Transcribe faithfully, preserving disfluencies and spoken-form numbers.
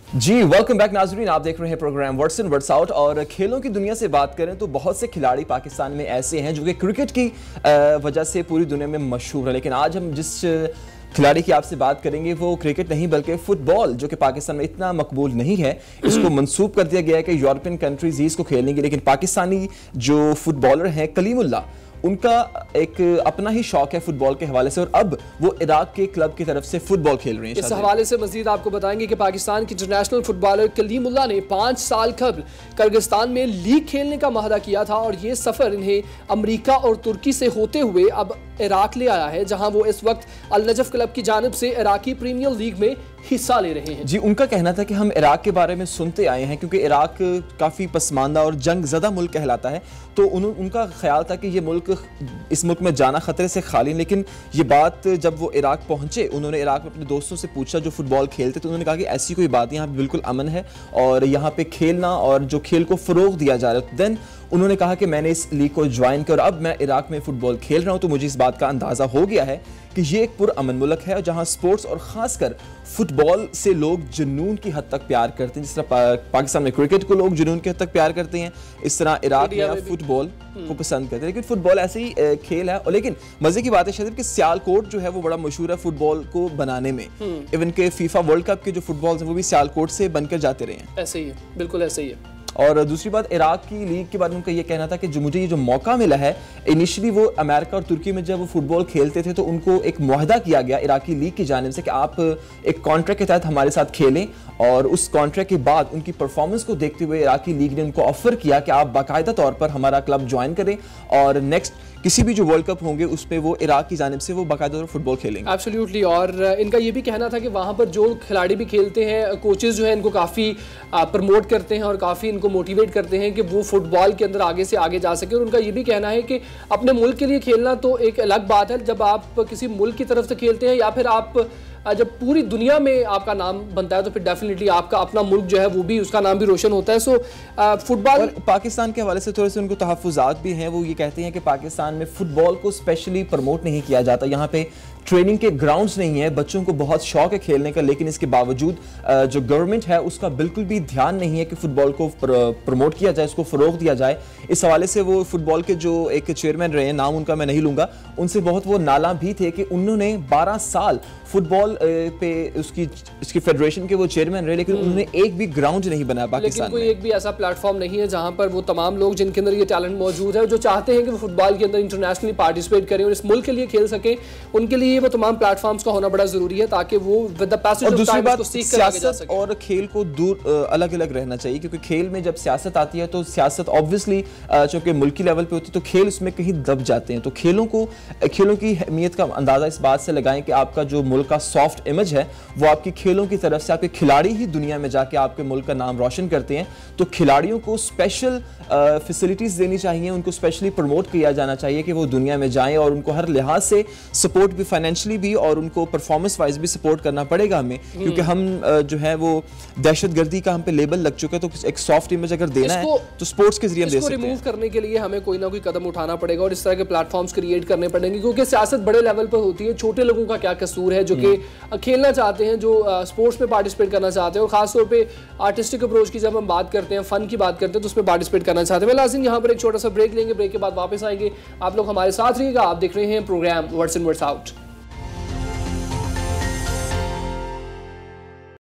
जी welcome back नाजरीन, आप देख रहे हैं program words in words out. और खेलों की दुनिया से बात करें तो बहुत से खिलाड़ी पाकिस्तान में ऐसे हैं जो कि क्रिकेट की वजह से पूरी दुनिया में मशहूर है, लेकिन आज हम जिस खिलाड़ी की आपसे बात करेंगे वो क्रिकेट नहीं बल्कि फुटबॉल, जो कि पाकिस्तान में इतना मकबूल नहीं है। इसको मंसूब कर दिया गया है कि यूरोपियन कंट्रीज ही इसको खेलेंगे, लेकिन पाकिस्तानी जो फुटबॉलर हैं कलीम उल्लाह, उनका एक अपना ही शौक है फुटबॉल के हवाले से और अब वो इराक के क्लब की तरफ से फुटबॉल खेल रहे हैं। इस हवाले से मजीद आपको बताएंगे कि पाकिस्तान के इंटरनेशनल फुटबॉलर कलीम उल्लाह ने पाँच साल कबल किर्गिस्तान में लीग खेलने का माहदा किया था और ये सफ़र इन्हें अमेरिका और तुर्की से होते हुए अब इराक ले आया है, जहां वो इस वक्त अल नजफ क्लब की जानिब से इराकी प्रीमियर लीग में हिस्सा ले रहे हैं। जी, उनका कहना था कि हम इराक के बारे में सुनते आए हैं क्योंकि इराक काफ़ी पसमानदा और जंग ज़दा मुल्क कहलाता है, तो उन, उनका ख्याल था कि ये मुल्क इस मुल्क में जाना ख़तरे से खाली। लेकिन ये बात जब वो इराक पहुंचे, उन्होंने इराक में अपने दोस्तों से पूछा जो फुटबॉल खेलते, तो उन्होंने कहा कि ऐसी कोई बात नहीं, यहाँ पर बिल्कुल अमन है और यहाँ पे खेलना और जो खेल को फ़रोग दिया जा रहा है। देन उन्होंने कहा कि मैंने इस लीग को ज्वाइन किया और अब मैं इराक में फुटबॉल खेल रहा हूं, तो मुझे इस बात का अंदाज़ा हो गया है कि ये एक पुरअमन मुल्क है जहां स्पोर्ट्स और ख़ासकर फुटबॉल से लोग जुनून की हद तक प्यार करते हैं। जिस तरह पा, पाकिस्तान में क्रिकेट को लोग जुनून की हद तक प्यार करते हैं, इस तरह इराक में फुटबॉल को पसंद करते हैं। लेकिन फुटबॉल ऐसे ही खेल है। और लेकिन मजे की बात है शायद कि सियालकोट जो है वो बड़ा मशहूर है फुटबॉल को बनाने में। इवन के फीफा वर्ल्ड कप के जो फुटबॉल हैं वो भी सियालकोट से बनकर जाते रहे हैं। ऐसे ही है, बिल्कुल ऐसे ही है। और दूसरी बात, इराक की लीग के बारे में उनका ये कहना था कि जो मुझे ये जो मौका मिला है, इनिशियली वो अमेरिका और तुर्की में जब वो फुटबॉल खेलते थे तो उनको एक मुआहदा किया गया इराकी लीग की जानिब से कि आप एक कॉन्ट्रैक्ट के तहत हमारे साथ खेलें, और उस कॉन्ट्रैक्ट के बाद उनकी परफॉर्मेंस को देखते हुए इराकी लीग ने उनको ऑफर किया कि आप बाकायदा तौर पर हमारा क्लब ज्वाइन करें और नेक्स्ट किसी भी जो वर्ल्ड कप होंगे उसमें वो इराक की जानिब से वो बाकायदा फुटबॉल खेलेंगे। एब्सोल्युटली। और इनका ये भी कहना था कि वहाँ पर जो खिलाड़ी भी खेलते हैं, कोचेस जो है इनको काफ़ी प्रमोट करते हैं और काफ़ी इनको मोटिवेट करते हैं कि वो फुटबॉल के अंदर आगे से आगे जा सके। और उनका ये भी कहना है कि अपने मुल्क के लिए खेलना तो एक अलग बात है, जब आप किसी मुल्क की तरफ से खेलते हैं या फिर आप जब पूरी दुनिया में आपका नाम बनता है तो फिर डेफिनेटली आपका अपना मुल्क जो है वो भी, उसका नाम भी रोशन होता है। सो फुटबॉल पाकिस्तान के हवाले से थोड़े से उनको तहफ़्फ़ुज़ात भी हैं। वो ये कहते हैं कि पाकिस्तान में फुटबॉल को स्पेशली प्रमोट नहीं किया जाता, यहाँ पे ट्रेनिंग के ग्राउंड्स नहीं है, बच्चों को बहुत शौक है खेलने का, लेकिन इसके बावजूद जो गवर्नमेंट है उसका बिल्कुल भी ध्यान नहीं है कि फुटबॉल को प्रमोट किया जाए, उसको फ़रोग दिया जाए। इस हवाले से वो फुटबॉल के जो एक चेयरमैन रहे हैं, नाम उनका मैं नहीं लूँगा, उनसे बहुत वो नाला भी थे कि उन्होंने बारह साल फुटबॉल पे उसकी इसकी फेडरेशन के वो चेयरमैन रहे, लेकिन उन्होंने एक भी ग्राउंड नहीं बनाया पाकिस्तान में। कोई एक भी ऐसा प्लेटफॉर्म नहीं है जहाँ पर वो तमाम लोग जिनके अंदर ये टैलेंट मौजूद है, जो चाहते हैं कि वो फुटबॉल के अंदर इंटरनेशनली पार्टिसिपेट करें और इस मुल्क के लिए खेल सकें, उनके लिए वो तमाम प्लेटफॉर्म्स का होना बड़ा जरूरी है ताकि वो with the passage of time उसको सीख कर आगे जा सके। और खेल को दूर अलग अलग रहना चाहिए, क्योंकि खेल में जब सियासत आती है तो सियासत ऑब्वियसली चूंकि मुल्की लेवल पे होती है तो खेल उसमें कहीं दब जाते हैं। तो खेलों को खेलों की अहमियत का अंदाजा इस बात से लगाएं कि आपका जो मुल्क का सॉफ्ट इमेज है वो आपकी खेलों की तरफ से, आपके खिलाड़ी ही दुनिया में जाके आपके मुल्क का नाम रोशन करते हैं। तो खिलाड़ियों को स्पेशल फैसिलिटीज देनी चाहिए, उनको स्पेशली प्रमोट किया जाना चाहिए कि वो दुनिया में जाएं और उनको हर लिहाज से सपोर्ट भी, फाइनेंशियली भी और उनको परफॉर्मेंस वाइज भी सपोर्ट करना पड़ेगा हमें, क्योंकि हम जो है वो दहशतगर्दी का हम पे लेबल लग चुका है। तो एक सॉफ्ट इमेज अगर देना है तो स्पोर्ट्स के जरिए दे सकते हैं। रिमूव करने के लिए हमें कोई ना कोई कदम उठाना पड़ेगा और इस तरह के प्लेटफॉर्म्स क्रिएट करने पड़ेंगे, क्योंकि सियासत बड़े लेवल पर होती है। छोटे लोगों का क्या कसूर है जो कि खेलना चाहते हैं, जो स्पोर्ट्स में पार्टिसिपेट करना चाहते हैं, और खासतौर पे आर्टिस्टिक अप्रोच की जब हम बात करते हैं, फन की बात करते हैं, तो उसमें पार्टिसिपेट करना चाहते हैं। लाजिम यहाँ पर एक छोटा सा ब्रेक लेंगे, ब्रेक के बाद वापस आएंगे। आप लोग हमारे साथ रहिएगा। आप देख रहे हैं program words in words out.